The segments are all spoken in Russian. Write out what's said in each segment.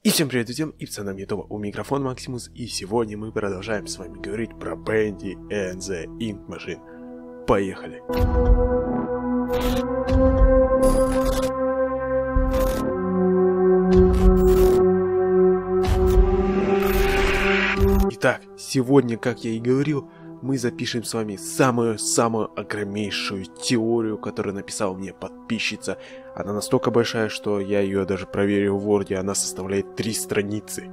И всем привет, друзья, и пацанам Ютуба, у микрофона Максимус, и сегодня мы продолжаем с вами говорить про Bendy and the Ink Machine. Поехали! Итак, сегодня, как я и говорил, мы запишем с вами самую огромнейшую теорию, которую написала мне подписчица. Она настолько большая, что я ее даже проверил в Word, она составляет 3 страницы.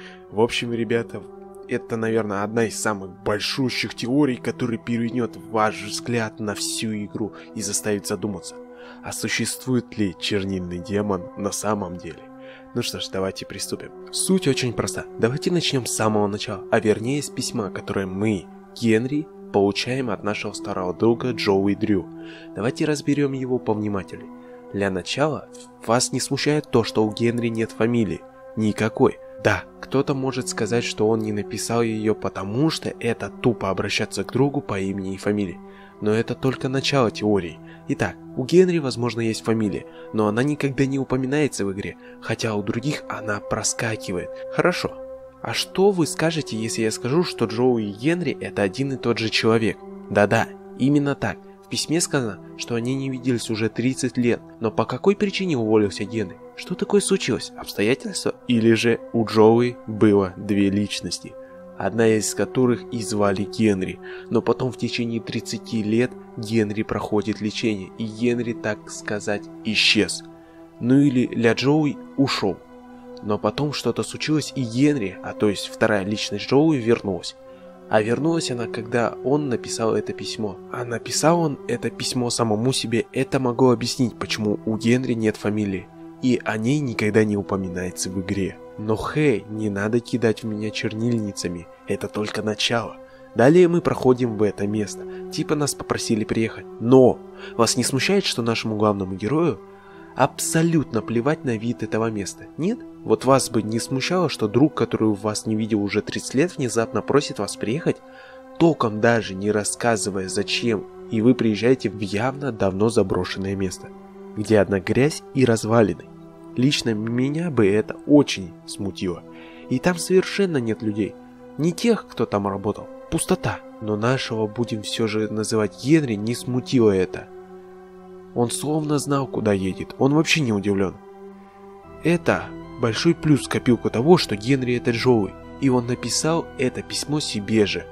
В общем, ребята, это, наверное, одна из самых большущих теорий, которая перевернет ваш взгляд на всю игру и заставит задуматься, а существует ли чернильный демон на самом деле. Ну что ж, давайте приступим. Суть очень проста. Давайте начнем с самого начала, а вернее с письма, которое мы, Генри, получаем от нашего старого друга Джоуи Дрю. Давайте разберем его повнимательнее. Для начала, вас не смущает то, что у Генри нет фамилии? Никакой. Да, кто-то может сказать, что он не написал ее, потому что это тупо обращаться к другу по имени и фамилии. Но это только начало теории. Итак, у Генри, возможно, есть фамилия, но она никогда не упоминается в игре, хотя у других она проскакивает. Хорошо. А что вы скажете, если я скажу, что Джоуи и Генри это один и тот же человек? Да-да, именно так. В письме сказано, что они не виделись уже 30 лет, но по какой причине уволился Генри? Что такое случилось? Обстоятельства? Или же у Джоуи было 2 личности, одна из которых и звали Генри, но потом в течение 30 лет Генри проходит лечение, и Генри, так сказать, исчез. Ну или для Джоуи ушел. Но потом что-то случилось, и Генри, а то есть вторая личность Джоуи, вернулась. А вернулась она, когда он написал это письмо. А написал он это письмо самому себе, это могло объяснить, почему у Генри нет фамилии, и о ней никогда не упоминается в игре. Но хей, не надо кидать в меня чернильницами, это только начало. Далее мы проходим в это место, типа нас попросили приехать. Но вас не смущает, что нашему главному герою абсолютно плевать на вид этого места? Нет? Вот вас бы не смущало, что друг, который вас не видел уже 30 лет, внезапно просит вас приехать, толком даже не рассказывая зачем, и вы приезжаете в явно давно заброшенное место, где одна грязь и развалины. Лично меня бы это очень смутило. И там совершенно нет людей. Не тех, кто там работал. Пустота. Но нашего, будем все же называть Генри, не смутило это. Он словно знал, куда едет. Он вообще не удивлен. Это большой плюс в копилку того, что Генри это Джоуи. И он написал это письмо себе же.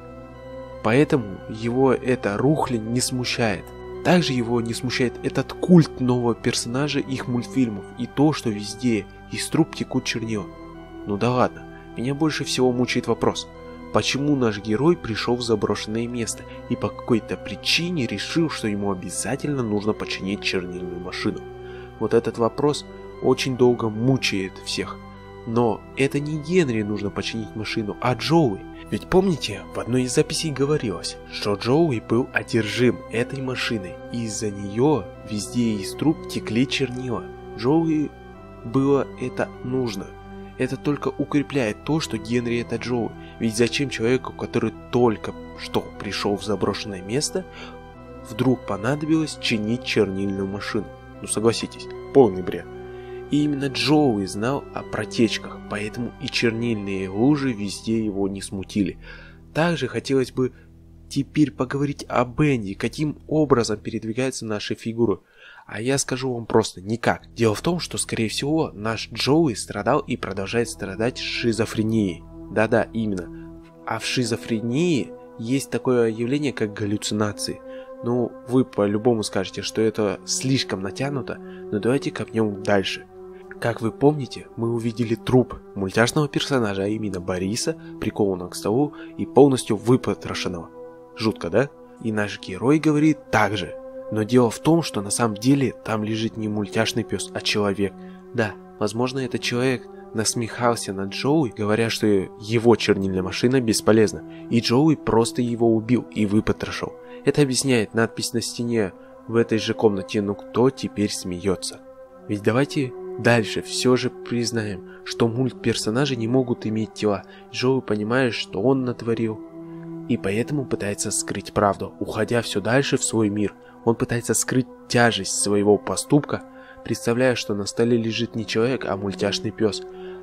Поэтому его эта рухлядь не смущает. Также его не смущает этот культ нового персонажа их мультфильмов и то, что везде из труб текут чернила. Ну да ладно, меня больше всего мучает вопрос, почему наш герой пришел в заброшенное место и по какой-то причине решил, что ему обязательно нужно починить чернильную машину. Вот этот вопрос очень долго мучает всех. Но это не Генри нужно починить машину, а Джоуи. Ведь помните, в одной из записей говорилось, что Джоуи был одержим этой машиной, и из-за нее везде из труб текли чернила. Джоуи было это нужно. Это только укрепляет то, что Генри это Джоуи. Ведь зачем человеку, который только что пришел в заброшенное место, вдруг понадобилось чинить чернильную машину? Ну согласитесь, полный бред. И именно Джоуи знал о протечках, поэтому и чернильные лужи везде его не смутили. Также хотелось бы теперь поговорить о Бенди, каким образом передвигаются наши фигуры. А я скажу вам просто никак. Дело в том, что скорее всего наш Джоуи страдал и продолжает страдать шизофренией. Да-да, именно. А в шизофрении есть такое явление, как галлюцинации. Ну, вы по-любому скажете, что это слишком натянуто, но давайте копнем дальше. Как вы помните, мы увидели труп мультяшного персонажа, а именно Бориса, прикованного к столу и полностью выпотрошенного. Жутко, да? И наш герой говорит так же. Но дело в том, что на самом деле там лежит не мультяшный пес, а человек. Да, возможно, этот человек насмехался над Джоуи, говоря, что его чернильная машина бесполезна, и Джоуи просто его убил и выпотрошил. Это объясняет надпись на стене в этой же комнате, но кто теперь смеется? Ведь давайте дальше все же признаем, что мультперсонажи не могут иметь тела. Джоуи понимает, что он натворил, и поэтому пытается скрыть правду, уходя все дальше в свой мир. Он пытается скрыть тяжесть своего поступка, представляя, что на столе лежит не человек, а мультяшный пес.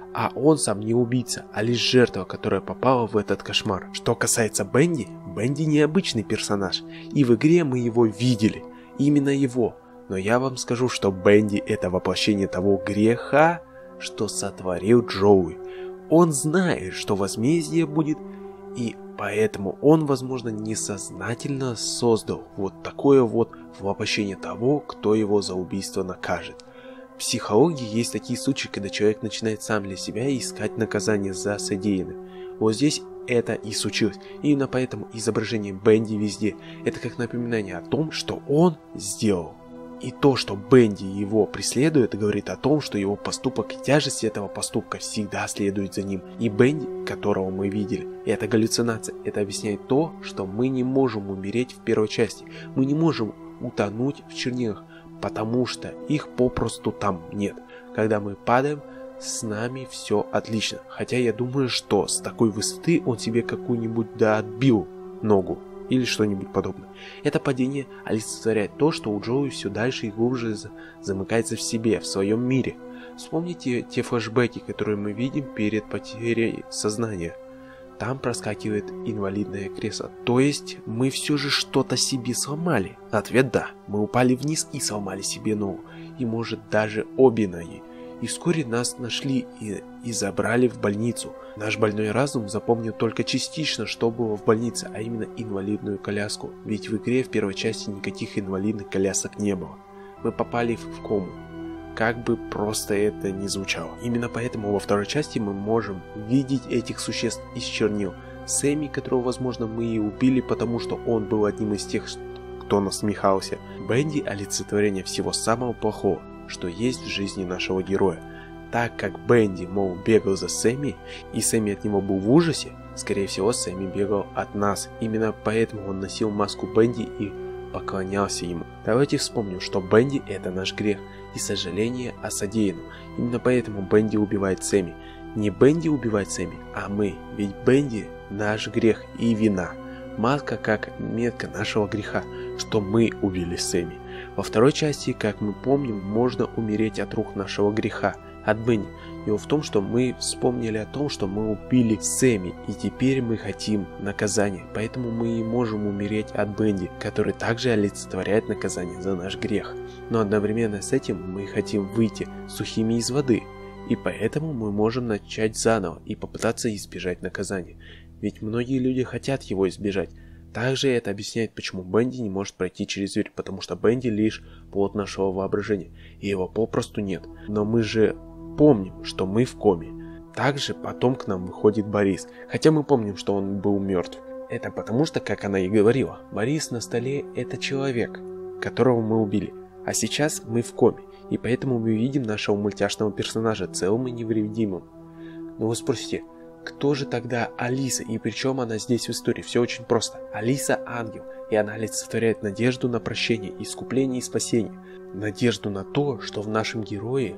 А он сам не убийца, а лишь жертва, которая попала в этот кошмар. Что касается Бенди, Бенди необычный персонаж, и в игре мы его видели, именно его. Но я вам скажу, что Бенди это воплощение того греха, что сотворил Джоуи. Он знает, что возмездие будет, и поэтому он, возможно, несознательно создал вот такое вот воплощение того, кто его за убийство накажет. В психологии есть такие случаи, когда человек начинает сам для себя искать наказание за содеянное. Вот здесь это и случилось. Именно поэтому изображение Бенди везде — это как напоминание о том, что он сделал. И то, что Бенди его преследует, говорит о том, что его поступок и тяжесть этого поступка всегда следует за ним. И Бенди, которого мы видели, это галлюцинация. Это объясняет то, что мы не можем умереть в первой части. Мы не можем утонуть в чернилах, потому что их попросту там нет. Когда мы падаем, с нами все отлично. Хотя я думаю, что с такой высоты он себе какую-нибудь отбил ногу или что-нибудь подобное. Это падение олицетворяет то, что у Джоуи все дальше и глубже замыкается в себе, в своем мире. Вспомните те флешбеки, которые мы видим перед потерей сознания. Там проскакивает инвалидное кресло. То есть мы все же что-то себе сломали? Ответ да. Мы упали вниз и сломали себе ногу. И может даже обе ноги. И вскоре нас нашли и забрали в больницу. Наш больной разум запомнил только частично, что было в больнице, а именно инвалидную коляску. Ведь в игре в первой части никаких инвалидных колясок не было. Мы попали в кому. Как бы просто это ни звучало. Именно поэтому во второй части мы можем видеть этих существ из чернил. Сэмми, которого, возможно, мы и убили, потому что он был одним из тех, кто насмехался. Бенди — олицетворение всего самого плохого, что есть в жизни нашего героя. Так как Бенди, мол, бегал за Сэмми, и Сэмми от него был в ужасе, скорее всего, Сэмми бегал от нас. Именно поэтому он носил маску Бенди и поклонялся ему. Давайте вспомним, что Бенди — это наш грех и сожаление о содеянном. Именно поэтому Бенди убивает Сэмми. Не Бенди убивает Сэмми, а мы. Ведь Бенди — наш грех и вина. Маска как метка нашего греха, что мы убили Сэмми. Во второй части, как мы помним, можно умереть от рук нашего греха, от Бенди. Дело в том, что мы вспомнили о том, что мы убили Сэмми, и теперь мы хотим наказания. Поэтому мы и можем умереть от Бенди, который также олицетворяет наказание за наш грех. Но одновременно с этим мы хотим выйти сухими из воды. И поэтому мы можем начать заново и попытаться избежать наказания. Ведь многие люди хотят его избежать. Также это объясняет, почему Бенди не может пройти через дверь, потому что Бенди лишь плод нашего воображения, и его попросту нет. Но мы же помним, что мы в коме. Также потом к нам выходит Борис, хотя мы помним, что он был мертв. Это потому что, как она и говорила, Борис на столе — это человек, которого мы убили. А сейчас мы в коме, и поэтому мы видим нашего мультяшного персонажа целым и невредимым. Но вы спросите, кто же тогда Алиса, и причем она здесь в истории? Все очень просто. Алиса — ангел, и она олицетворяет надежду на прощение, искупление и спасение. Надежду на то, что в нашем герое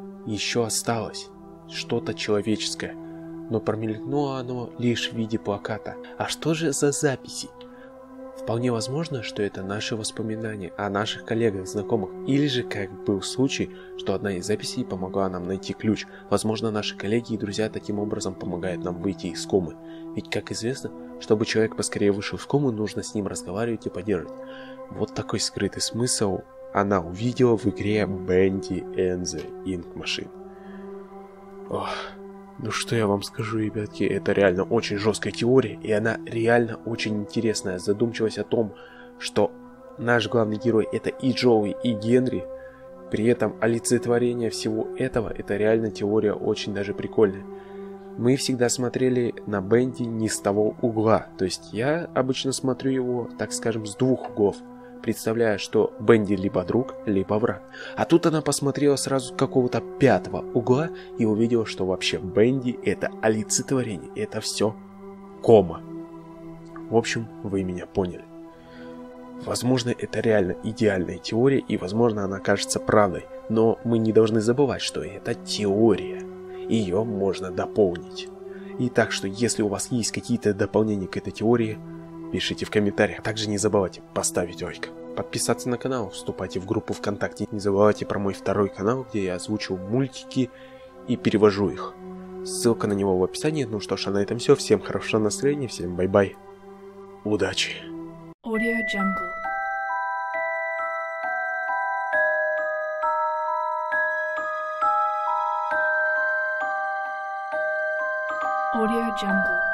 еще осталось что-то человеческое. Но промелькнуло оно лишь в виде плаката. А что же за записи? Вполне возможно, что это наши воспоминания о наших коллегах, знакомых, или же, как был случай, что одна из записей помогла нам найти ключ. Возможно, наши коллеги и друзья таким образом помогают нам выйти из комы. Ведь, как известно, чтобы человек поскорее вышел из комы, нужно с ним разговаривать и поддерживать. Вот такой скрытый смысл она увидела в игре Bendy and the Ink Machine. Ох. Ну что я вам скажу, ребятки, это реально очень жесткая теория, и она реально очень интересная. Задумчивость о том, что наш главный герой — это и Джоуи, и Генри, при этом олицетворение всего этого — это реально теория очень даже прикольная. Мы всегда смотрели на Бенди не с того угла, то есть я обычно смотрю его, так скажем, с двух углов, представляя, что Бенди либо друг, либо враг. А тут она посмотрела сразу с какого-то пятого угла и увидела, что вообще Бенди — это олицетворение, это все кома. В общем, вы меня поняли. Возможно, это реально идеальная теория, и возможно, она кажется правдой, но мы не должны забывать, что это теория. Ее можно дополнить. И так что, если у вас есть какие-то дополнения к этой теории, пишите в комментариях. Также не забывайте поставить лайк, подписаться на канал, вступайте в группу ВКонтакте. Не забывайте про мой второй канал, где я озвучиваю мультики и перевожу их. Ссылка на него в описании. Ну что ж, а на этом все. Всем хорошего настроения, всем бай-бай. Удачи. Audio Jungle. Audio Jungle.